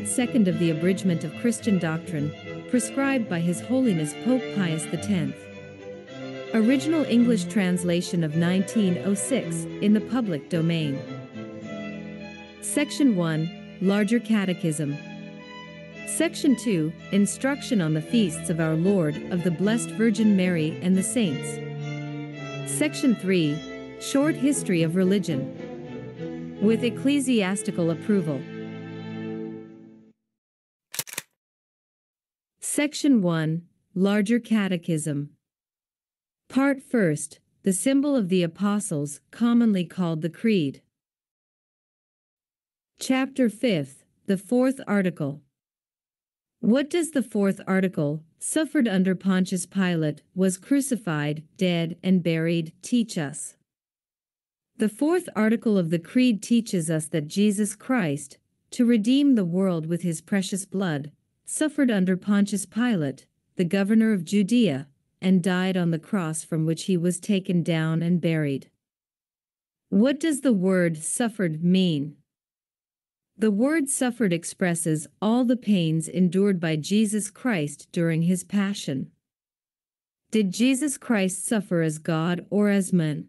Part 2 of the Abridgment of Christian Doctrine, prescribed by His Holiness Pope Pius X. Original English translation of 1906, in the public domain. Section 1, Larger Catechism. Section 2, Instruction on the Feasts of Our Lord, of the Blessed Virgin Mary and the Saints. Section 3, Short History of Religion. With ecclesiastical approval. Section 1, Larger Catechism. Part 1, the symbol of the Apostles, commonly called the Creed. Chapter 5, the fourth article. What does the fourth article, suffered under Pontius Pilate, was crucified, dead, and buried, teach us? The fourth article of the Creed teaches us that Jesus Christ, to redeem the world with his precious blood, suffered under Pontius Pilate, the governor of Judea, and died on the cross from which he was taken down and buried. What does the word suffered mean? The word suffered expresses all the pains endured by Jesus Christ during his passion. Did Jesus Christ suffer as God or as man?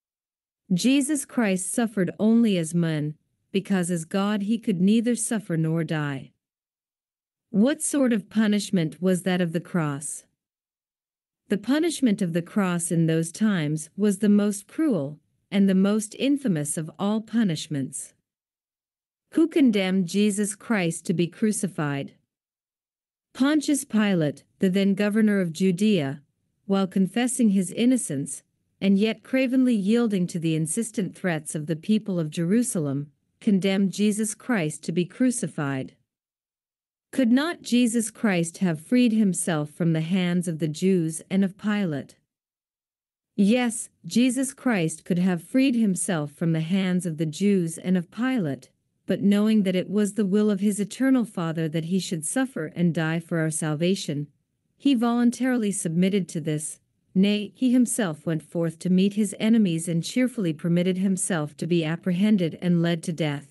Jesus Christ suffered only as man, because as God he could neither suffer nor die. What sort of punishment was that of the cross? The punishment of the cross in those times was the most cruel and the most infamous of all punishments. Who condemned Jesus Christ to be crucified? Pontius Pilate, the then governor of Judea, while confessing his innocence, and yet cravenly yielding to the insistent threats of the people of Jerusalem, condemned Jesus Christ to be crucified. Could not Jesus Christ have freed himself from the hands of the Jews and of Pilate? Yes, Jesus Christ could have freed himself from the hands of the Jews and of Pilate, but knowing that it was the will of his eternal Father that he should suffer and die for our salvation, he voluntarily submitted to this. Nay, he himself went forth to meet his enemies and cheerfully permitted himself to be apprehended and led to death.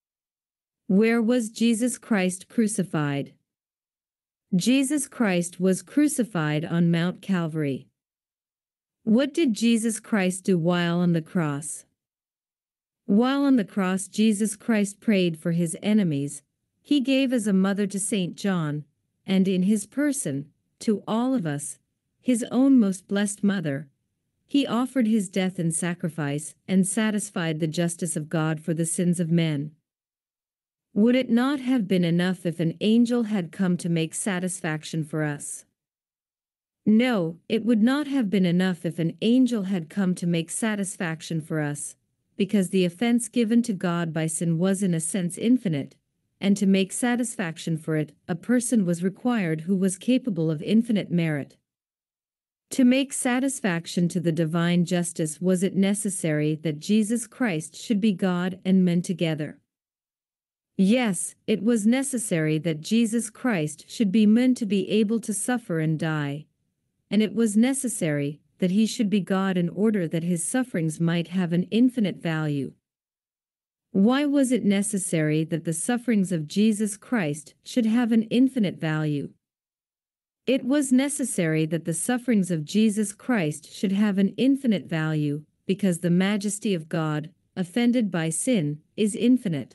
Where was Jesus Christ crucified? Jesus Christ was crucified on Mount Calvary. What did Jesus Christ do while on the cross? While on the cross, Jesus Christ prayed for his enemies. He gave as a mother to St. John, and in his person, to all of us, his own most blessed mother. He offered his death in sacrifice and satisfied the justice of God for the sins of men. Would it not have been enough if an angel had come to make satisfaction for us? No, it would not have been enough if an angel had come to make satisfaction for us, because the offense given to God by sin was in a sense infinite, and to make satisfaction for it, a person was required who was capable of infinite merit. To make satisfaction to the divine justice, was it necessary that Jesus Christ should be God and man together? Yes, it was necessary that Jesus Christ should be man to be able to suffer and die, and it was necessary that he should be God in order that his sufferings might have an infinite value. Why was it necessary that the sufferings of Jesus Christ should have an infinite value? It was necessary that the sufferings of Jesus Christ should have an infinite value, because the majesty of God, offended by sin, is infinite.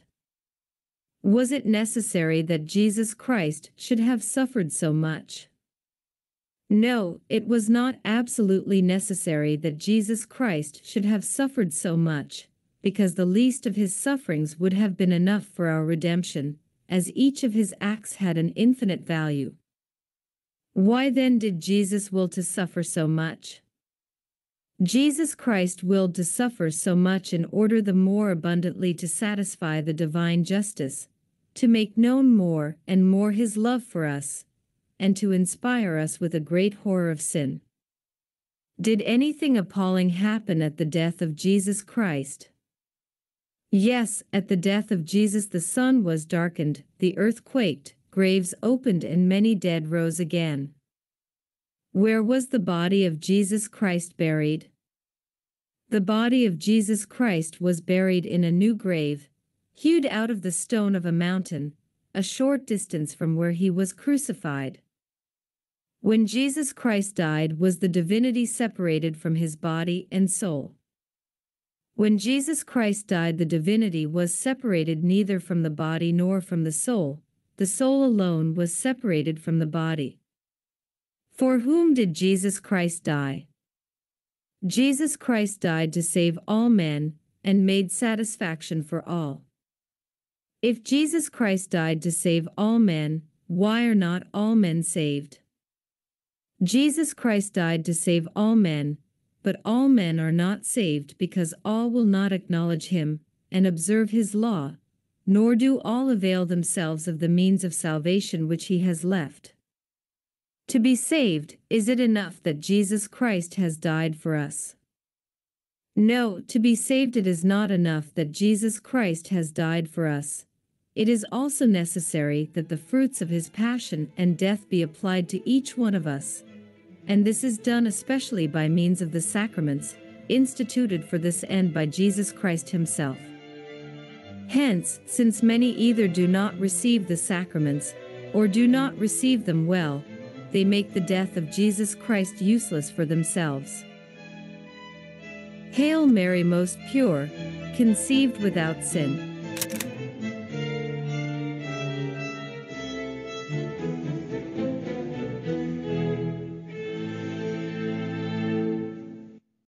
Was it necessary that Jesus Christ should have suffered so much? No, it was not absolutely necessary that Jesus Christ should have suffered so much, because the least of his sufferings would have been enough for our redemption, as each of his acts had an infinite value. Why then did Jesus will to suffer so much? Jesus Christ willed to suffer so much in order the more abundantly to satisfy the divine justice, to make known more and more his love for us, and to inspire us with a great horror of sin. Did anything appalling happen at the death of Jesus Christ? Yes, at the death of Jesus the sun was darkened, the earth quaked, graves opened, and many dead rose again. Where was the body of Jesus Christ buried? The body of Jesus Christ was buried in a new grave, hewed out of the stone of a mountain, a short distance from where he was crucified. When Jesus Christ died, was the divinity separated from his body and soul? When Jesus Christ died, the divinity was separated neither from the body nor from the soul alone was separated from the body. For whom did Jesus Christ die? Jesus Christ died to save all men, and made satisfaction for all. If Jesus Christ died to save all men, why are not all men saved? Jesus Christ died to save all men, but all men are not saved because all will not acknowledge him and observe his law, nor do all avail themselves of the means of salvation which he has left. To be saved, is it enough that Jesus Christ has died for us? No, to be saved it is not enough that Jesus Christ has died for us. It is also necessary that the fruits of his passion and death be applied to each one of us, and this is done especially by means of the sacraments, instituted for this end by Jesus Christ himself. Hence, since many either do not receive the sacraments, or do not receive them well, they make the death of Jesus Christ useless for themselves. Hail Mary, most pure, conceived without sin.